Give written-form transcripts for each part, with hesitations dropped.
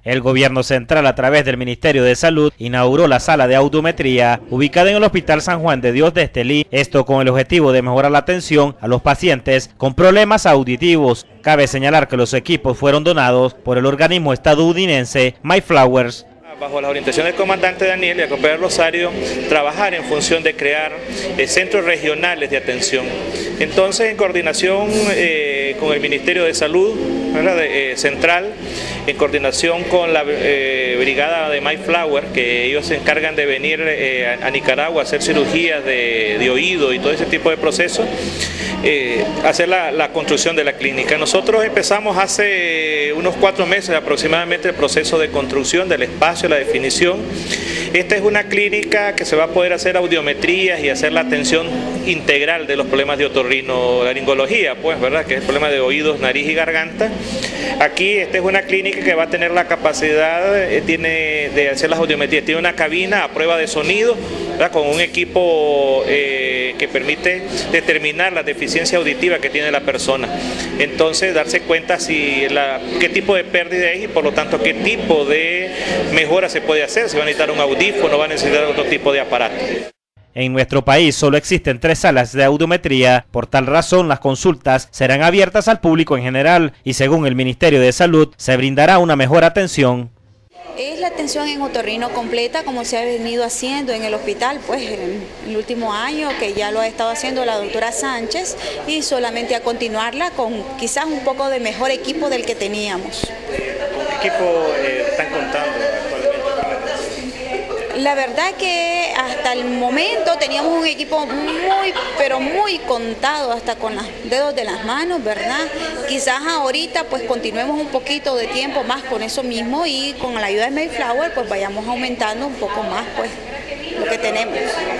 El gobierno central, a través del Ministerio de Salud, inauguró la sala de audiometría ubicada en el Hospital San Juan de Dios de Estelí, esto con el objetivo de mejorar la atención a los pacientes con problemas auditivos. Cabe señalar que los equipos fueron donados por el organismo estadounidense Mayflowers. Bajo la orientación del comandante Daniel y a compañero Rosario, trabajar en función de crear centros regionales de atención. Entonces, en coordinación con el Ministerio de Salud central, en coordinación con la brigada de Mayflower, que ellos se encargan de venir a Nicaragua a hacer cirugías de oído y todo ese tipo de procesos, hacer la construcción de la clínica. Nosotros empezamos hace unos 4 meses aproximadamente el proceso de construcción del espacio, la definición. Esta es una clínica que se va a poder hacer audiometrías y hacer la atención integral de los problemas de otorrinolaringología, pues, ¿verdad? Que es el problema de oídos, nariz y garganta. Aquí esta es una clínica que va a tener la capacidad de hacer las audiometrías. Tiene una cabina a prueba de sonido, ¿verdad? Con un equipo que permite determinar la deficiencia auditiva que tiene la persona. Entonces, darse cuenta qué tipo de pérdida es y por lo tanto qué tipo de mejora se puede hacer. Si va a necesitar un audífono, va a necesitar otro tipo de aparato. En nuestro país solo existen 3 salas de audiometría, por tal razón las consultas serán abiertas al público en general y según el Ministerio de Salud se brindará una mejor atención. Es la atención en otorrino completa como se ha venido haciendo en el hospital pues en el último año, que ya lo ha estado haciendo la doctora Sánchez, y solamente a continuarla con quizás un poco de mejor equipo del que teníamos. ¿Con qué equipo están contando actualmente? La verdad que hasta el momento teníamos un equipo pero muy contado, hasta con los dedos de las manos, ¿verdad? Quizás ahorita pues continuemos un poquito de tiempo más con eso mismo y con la ayuda de Mayflower pues vayamos aumentando un poco más pues lo que tenemos.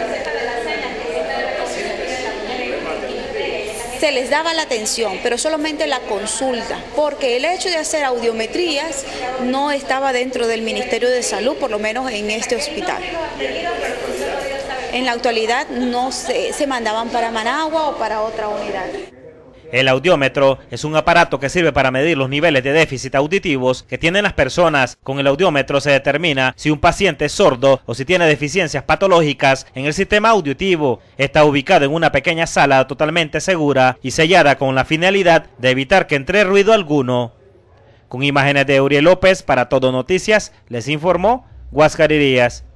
Se les daba la atención, pero solamente la consulta, porque el hecho de hacer audiometrías no estaba dentro del Ministerio de Salud, por lo menos en este hospital. En la actualidad no se mandaban para Managua o para otra unidad. El audiómetro es un aparato que sirve para medir los niveles de déficit auditivos que tienen las personas. Con el audiómetro se determina si un paciente es sordo o si tiene deficiencias patológicas en el sistema auditivo. Está ubicado en una pequeña sala totalmente segura y sellada con la finalidad de evitar que entre ruido alguno. Con imágenes de Uriel López, para Todo Noticias, les informó Huáscar Irías.